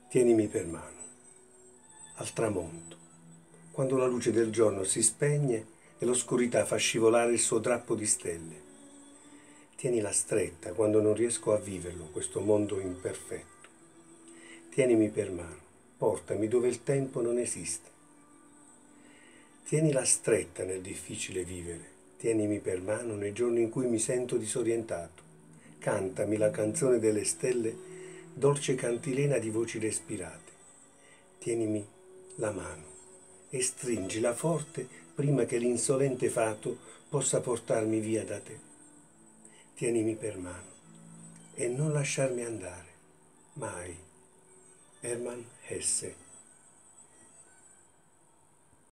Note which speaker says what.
Speaker 1: Tienimi per mano, al tramonto, quando la luce del giorno si spegne e l'oscurità fa scivolare il suo drappo di stelle. Tienila stretta quando non riesco a viverlo, questo mondo imperfetto. Tienimi per mano, portami dove il tempo non esiste. Tienila stretta nel difficile vivere, tienimi per mano nei giorni in cui mi sento disorientato. Cantami la canzone delle stelle, dolce cantilena di voci respirate. Tienimi la mano e stringila forte prima che l'insolente fato possa portarmi via da te. Tienimi per mano e non lasciarmi andare, mai. Hermann Hesse.